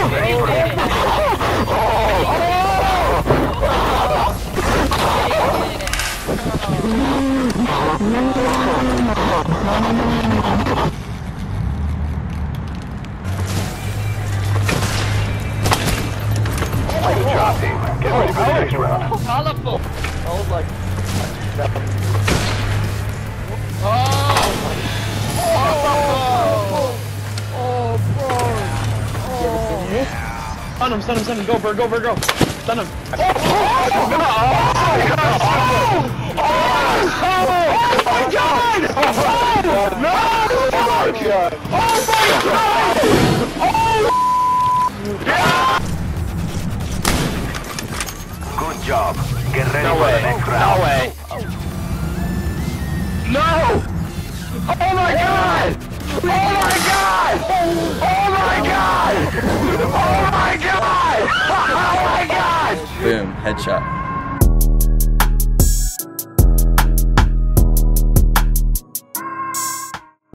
Drop team, get ready for the next round. Colorful. I was like, Stun him, go, Bird, go. Stun him. Oh my god! No! Oh my god! Good job. Get ready for the next round. No way. No! Oh my god! Oh my god! Oh my god! Oh my god! Oh my god! Boom, headshot.